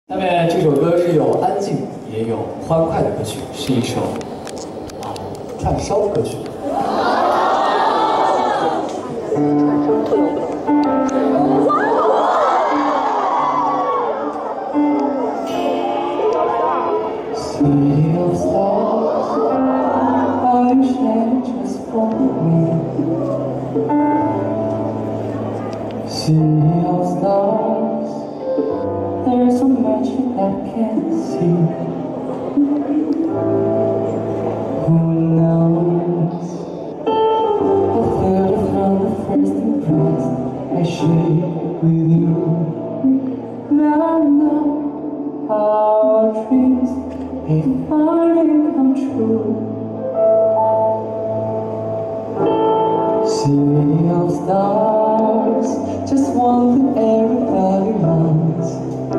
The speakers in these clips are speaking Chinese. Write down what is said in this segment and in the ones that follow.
下面这首歌是有安静也有欢快的歌曲，是一首串烧歌曲。 There's so much I can't see. Who knows? I felt it from the first impress I shared with you. Now I know how our dreams they finally come true. Sea of stars, just one thing everybody wants.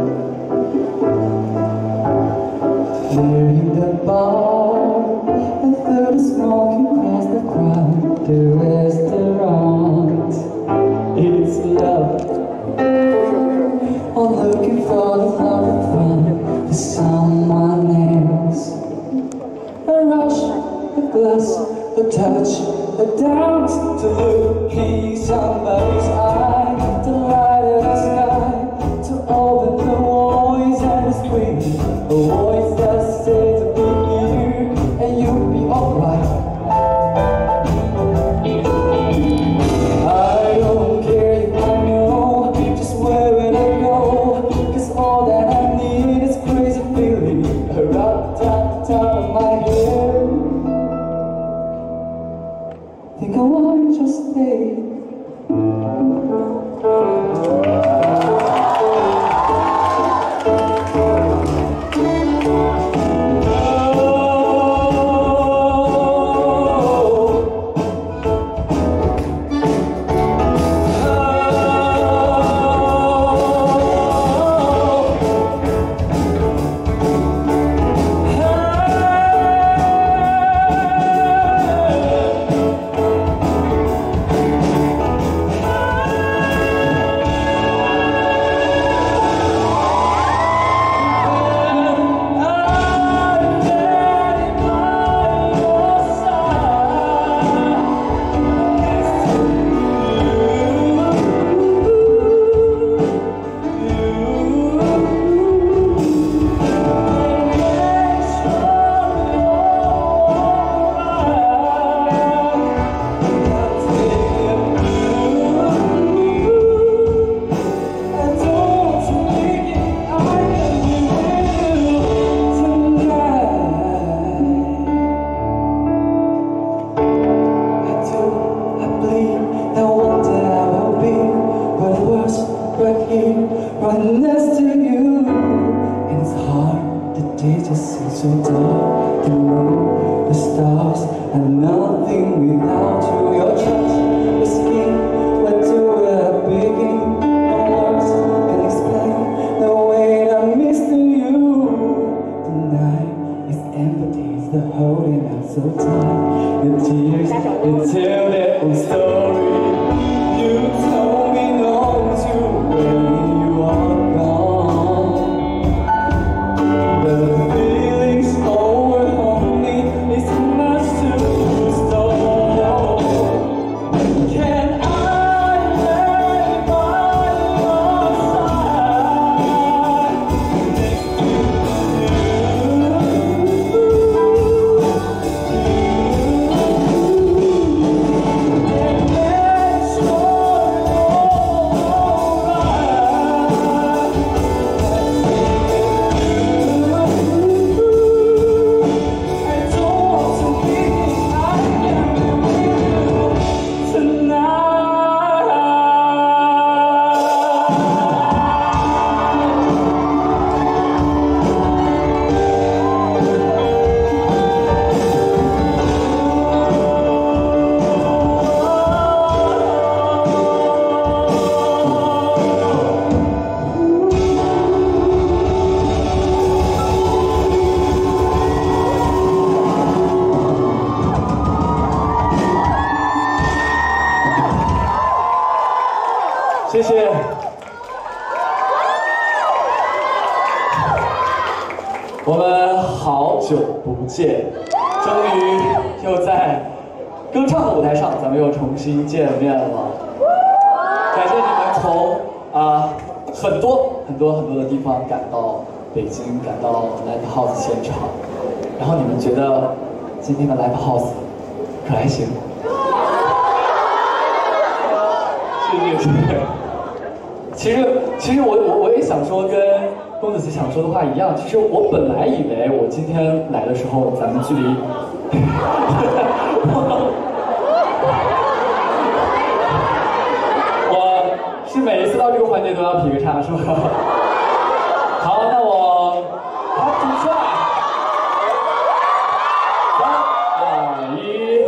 There in the bar, and through the smoke across the crowd, the restaurant. It's love. I'm looking for the love of fun to someone else. A rush, a glass, a touch, a dance to look in somebody's eye, to light up the sky, to open the voice and the scream, a voice that says to be here and you'll be alright. I don't care if I know just where will I go, 'cause all that I need is crazy feeling right top of my head. Think I wanna just stay. Right next to you, and it's hard. The day just seems so dark. The moon, the stars, and nothing without you. Your touch, your skin, where do I begin? No words can explain the way I miss you. The night is empty, it's the holding out so tight. The tears, they tell their own story. You told me not to wait. 我们好久不见，终于又在歌唱的舞台上，咱们又重新见面了。感谢你们从很多的地方赶到北京，赶到 Live House 现场，然后你们觉得今天的 Live House 可还行？谢谢。其实我也想说跟公子琪想说的话一样。其实我本来以为我今天来的时候，咱们距离，我是每一次到这个环节都要劈个叉，是吧？好，那我主帅，3、2、1。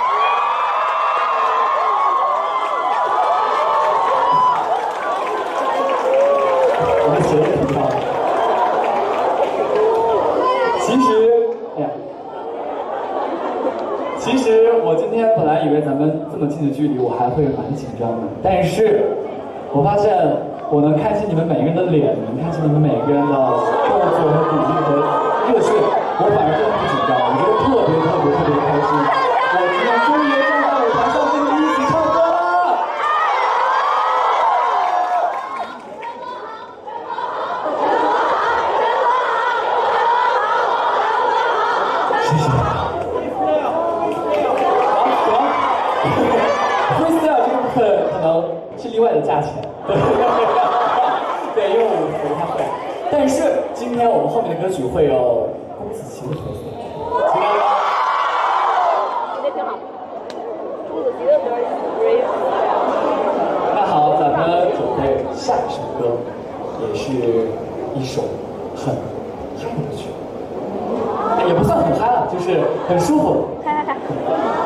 其实我今天本来以为咱们这么近的距离，我还会蛮紧张的，但是我发现我能看清你们每个人的脸，能看清你们每个人的动作和鼓励和热血，我反而真的不紧张，我觉得特别开心。我今天终于站在舞台上跟你们一起唱歌了。谢谢。freestyle 这个部分可能是另外的价钱，对，因为我不太会。但是今天我们后面的歌曲会有公子琪的角色，期待吗？ 那挺好。公子琪的歌是那好，咱们准备下一首歌，也是一首很嗨的曲，也不算很嗨了，就是很舒服。 嗨。